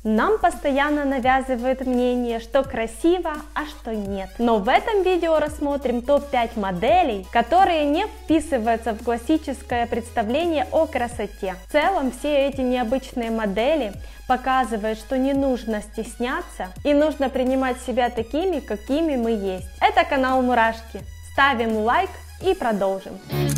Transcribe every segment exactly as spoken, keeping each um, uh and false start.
Нам постоянно навязывают мнение, что красиво, а что нет. Но в этом видео рассмотрим топ пять моделей, которые не вписываются в классическое представление о красоте. В целом, все эти необычные модели показывают, что не нужно стесняться и нужно принимать себя такими, какими мы есть. Это канал Мурашки. Ставим лайк и продолжим.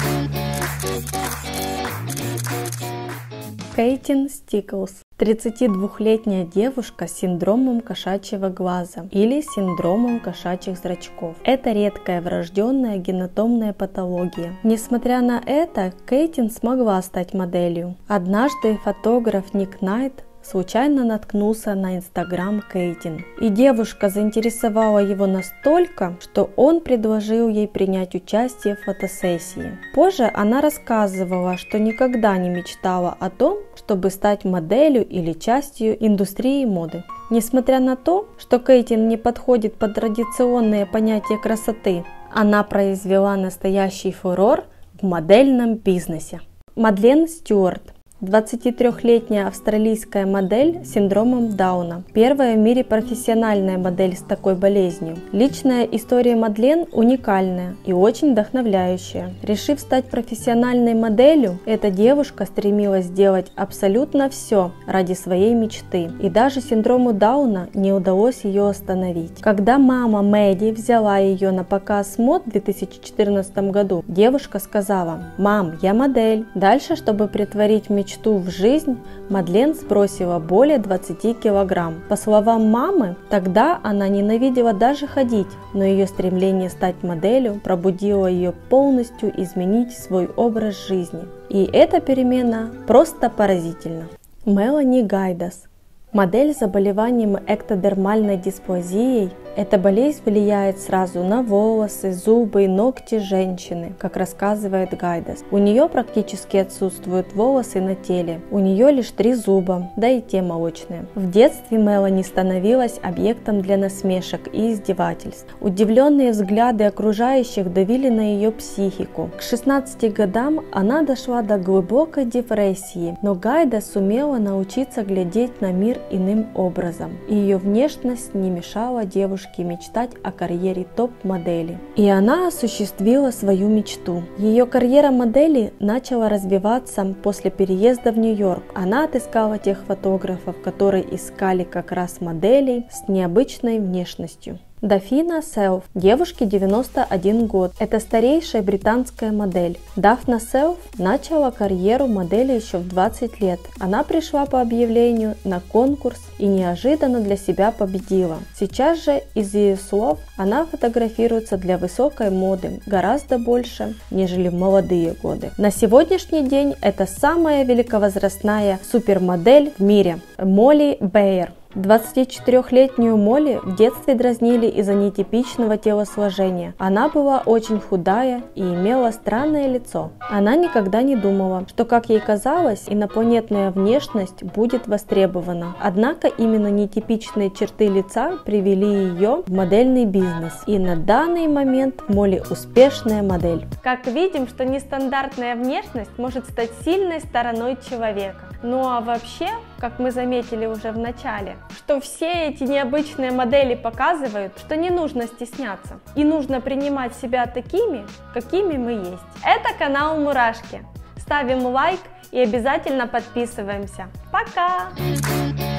Кейтин Стиклс. тридцатидвухлетняя девушка с синдромом кошачьего глаза или синдромом кошачьих зрачков. Это редкая врожденная генотомная патология. Несмотря на это, Кейтин смогла стать моделью. Однажды фотограф Ник Найт случайно наткнулся на инстаграм Кейтин, и девушка заинтересовала его настолько, что он предложил ей принять участие в фотосессии. Позже она рассказывала, что никогда не мечтала о том, чтобы стать моделью или частью индустрии моды. Несмотря на то, что Кейтин не подходит под традиционные понятия красоты, она произвела настоящий фурор в модельном бизнесе. Мадлен Стюарт. двадцатитрёхлетняя австралийская модель с синдромом Дауна. Первая в мире профессиональная модель с такой болезнью. Личная история Мадлен уникальная и очень вдохновляющая. Решив стать профессиональной моделью, эта девушка стремилась сделать абсолютно все ради своей мечты. И даже синдрому Дауна не удалось ее остановить. Когда мама Мэдди взяла ее на показ мод в две тысячи четырнадцатом году, девушка сказала: «Мам, я модель». Дальше, чтобы притворить мечту Мечту в жизнь, Мадлен сбросила более двадцати килограмм. По словам мамы, тогда она ненавидела даже ходить, но ее стремление стать моделью пробудило ее полностью изменить свой образ жизни. И эта перемена просто поразительна. Мелани Гайдас. Модель с заболеванием эктодермальной дисплазией. Эта болезнь влияет сразу на волосы, зубы и ногти женщины, как рассказывает Гайдас. У нее практически отсутствуют волосы на теле, у нее лишь три зуба, да и те молочные. В детстве Мелани становилась объектом для насмешек и издевательств. Удивленные взгляды окружающих давили на ее психику. К шестнадцати годам она дошла до глубокой депрессии, но Гайдас сумела научиться глядеть на мир иным образом, и ее внешность не мешала девушке мечтать о карьере топ-модели. И она осуществила свою мечту. Ее карьера модели начала развиваться после переезда в Нью-Йорк. Она отыскала тех фотографов, которые искали как раз моделей с необычной внешностью. Дафна Селф. Девушке девяносто один год. Это старейшая британская модель. Дафна Селф начала карьеру модели еще в двадцать лет. Она пришла по объявлению на конкурс и неожиданно для себя победила. Сейчас же, из ее слов, она фотографируется для высокой моды гораздо больше, нежели в молодые годы. На сегодняшний день это самая великовозрастная супермодель в мире. Молли Бэйр. двадцатичетырёхлетнюю Молли в детстве дразнили из-за нетипичного телосложения. Она была очень худая и имела странное лицо. Она никогда не думала, что, как ей казалось, инопланетная внешность будет востребована. Однако именно нетипичные черты лица привели ее в модельный бизнес. И на данный момент Молли успешная модель. Как видим, что нестандартная внешность может стать сильной стороной человека. Ну а вообще, как мы заметили уже в начале, что все эти необычные модели показывают, что не нужно стесняться и нужно принимать себя такими, какими мы есть. Это канал Мурашки. Ставим лайк и обязательно подписываемся. Пока!